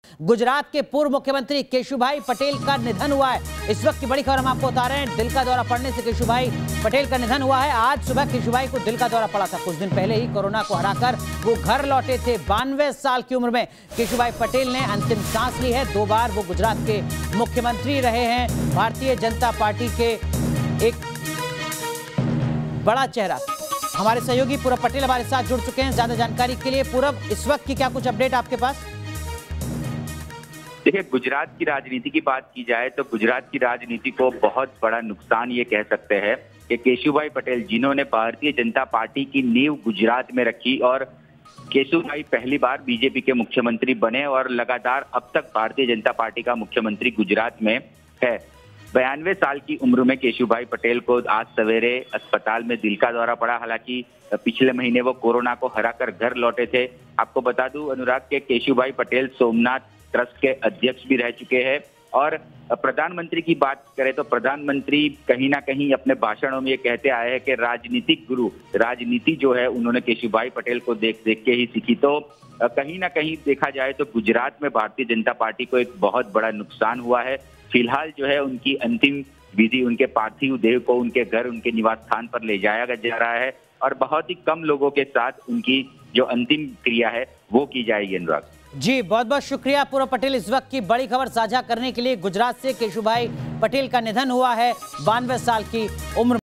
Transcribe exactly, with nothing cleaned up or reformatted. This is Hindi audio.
गुजरात के पूर्व मुख्यमंत्री केशुभाई पटेल का निधन हुआ है। इस वक्त की बड़ी खबर हम आपको बता रहे हैं। दिल का दौरा पड़ने से केशुभाई पटेल का निधन हुआ है। आज सुबह केशुभाई को दिल का दौरा पड़ा था। कुछ दिन पहले ही कोरोना को हराकर वो घर लौटे थे। बानवे साल की उम्र में केशुभाई पटेल ने अंतिम सांस ली है। दो बार वो गुजरात के मुख्यमंत्री रहे हैं। भारतीय जनता पार्टी के एक बड़ा चेहरा। हमारे सहयोगी पूरब पटेल हमारे साथ जुड़ चुके हैं ज्यादा जानकारी के लिए। पूरब, इस वक्त की क्या कुछ अपडेट आपके पास? देखिए, गुजरात की राजनीति की बात की जाए तो गुजरात की राजनीति को बहुत बड़ा नुकसान ये कह सकते हैं कि केशुभाई पटेल, जिन्होंने भारतीय जनता पार्टी की नींव गुजरात में रखी और केशुभाई पहली बार बीजेपी के मुख्यमंत्री बने और लगातार अब तक भारतीय जनता पार्टी का मुख्यमंत्री गुजरात में है। बयानवे साल की उम्र में केशुभाई पटेल को आज सवेरे अस्पताल में दिल का दौरा पड़ा। हालांकि पिछले महीने वो कोरोना को हराकर घर लौटे थे। आपको बता दूं अनुराग के केशुभाई पटेल सोमनाथ ट्रस्ट के अध्यक्ष भी रह चुके हैं। और प्रधानमंत्री की बात करें तो प्रधानमंत्री कहीं ना कहीं अपने भाषणों में ये कहते आए हैं कि राजनीतिक गुरु, राजनीति जो है उन्होंने केशुभाई पटेल को देख देख के ही सीखी। तो कहीं ना कहीं देखा जाए तो गुजरात में भारतीय जनता पार्टी को एक बहुत बड़ा नुकसान हुआ है। फिलहाल जो है उनकी अंतिम विधि, उनके पार्थिव देह को उनके घर, उनके निवास स्थान पर ले जाया जा रहा है और बहुत ही कम लोगों के साथ उनकी जो अंतिम क्रिया है वो की जाएगी। अनुराग जी, बहुत बहुत शुक्रिया पूरब पटेल इस वक्त की बड़ी खबर साझा करने के लिए। गुजरात से केशुभाई पटेल का निधन हुआ है, बानवे साल की उम्र।